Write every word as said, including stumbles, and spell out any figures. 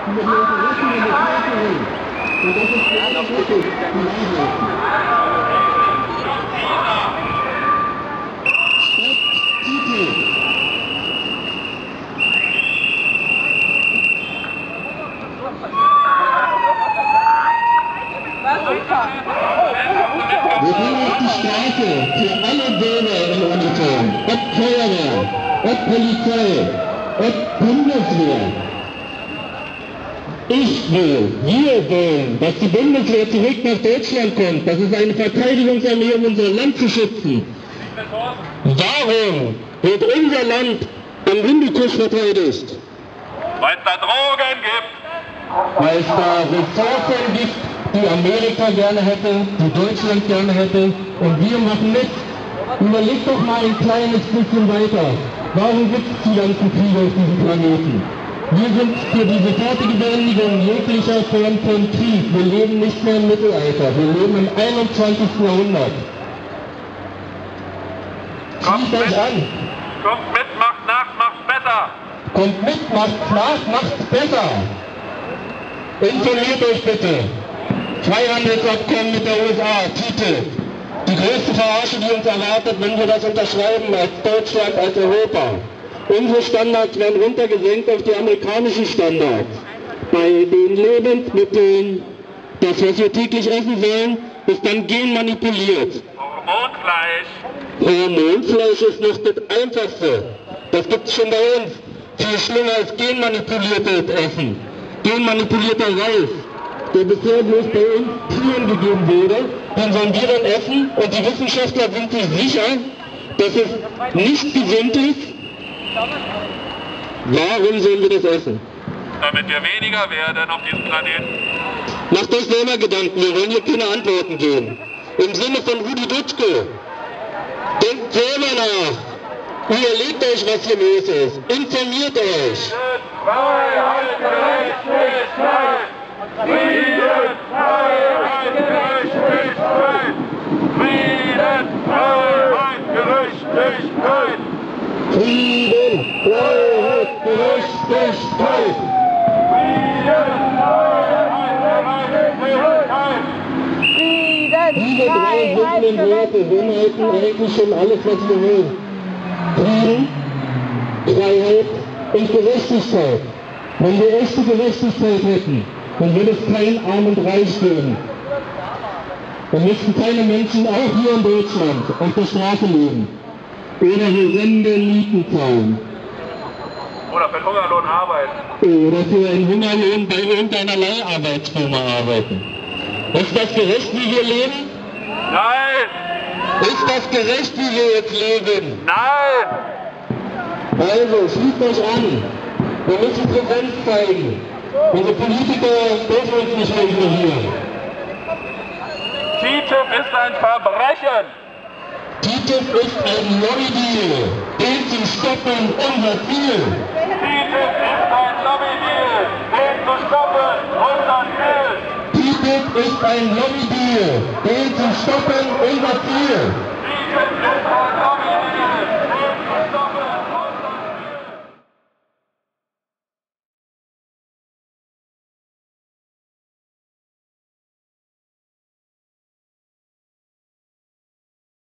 über die Interessen der Bevölkerung. Und das ist gleichzeitig die Wahrheit. Stopp TTIP! Wir gehen auf die Straße für alle Bürger in Uniform, ob Feuerwehr, ob Polizei, ob Bundeswehr. Ich will, wir wollen, dass die Bundeswehr zurück nach Deutschland kommt. Das ist eine Verteidigungsarmee, um unser Land zu schützen. Warum wird unser Land am Hindukusch verteidigt? Weil es da Drogen gibt. Weil es da Ressourcen gibt, die Amerika gerne hätte, die Deutschland gerne hätte, und wir machen mit. Überleg doch mal ein kleines bisschen weiter. Warum gibt es die ganzen Kriege auf diesem Planeten? Wir sind für die sofortige Beendigung jeglicher Form von Krieg. Wir leben nicht mehr im Mittelalter, wir leben im einundzwanzigsten Jahrhundert. Kommt Schließt euch mit. an! Kommt mit, macht nach, macht's besser. Kommt mit, macht's nach, macht's besser! Informiert euch bitte! Freihandelsabkommen mit der U S A, TTIP. Die größte Verarsche, die uns erwartet, wenn wir das unterschreiben, als Deutschland, als Europa. Unsere Standards werden runtergesenkt auf die amerikanischen Standards. Bei den Lebensmitteln, das, was wir täglich essen sollen, ist dann genmanipuliert. Hormonfleisch. Hormonfleisch ist noch das Einfachste. Das gibt es schon bei uns. Viel schlimmer als genmanipuliertes Essen. Genmanipulierter Reis, der bisher bloß bei uns Tieren gegeben wurde, den sollen wir dann essen, und die Wissenschaftler sind sich sicher, dass es nicht gesund ist. Warum sollen wir das essen? Damit wir weniger werden auf diesem Planeten. Macht euch selber Gedanken, wir wollen hier keine Antworten geben. Im Sinne von Rudi Dutschke, denkt selber nach. Überlegt euch, was hier los ist. Informiert euch. Freiheit, Gerechtigkeit! Frieden, Freiheit, Gerechtigkeit! Frieden, Freiheit, Gerechtigkeit! Frieden, Freiheit, Gerechtigkeit! Frieden, Freiheit, Gerechtigkeit! Diese drei simplen Worte beinhalten eigentlich schon alles, was wir wollen. Frieden, Freiheit und Gerechtigkeit. Wenn wir echte Gerechtigkeit hätten, dann würde es kein Arm und Reich geben. Dann müssten keine Menschen, auch hier in Deutschland, auf der Straße leben. Oder horrende Mieten zahlen. Oder für den Hungerlohn arbeiten. Oder für einen Hungerlohn bei irgendeiner Leiharbeitsfirma arbeiten. Ist das gerecht, wie wir leben? Nein! Ist das gerecht, wie wir jetzt leben? Nein! Also, schließt euch an. Wir müssen Präsenz zeigen. Unsere Politiker dürfen uns nicht mehr ignorieren. TTIP ist ein Verbrechen! TTIP ist ein Lobby-Deal. Den zu stoppen, unser Ziel. TTIP ist ein Lobby-Deal! Den zu stoppen, unser Ziel! TTIP ist ein Lobby-Deal. Den zu stoppen, unser Ziel. TTIP ist ein Lobby-Deal!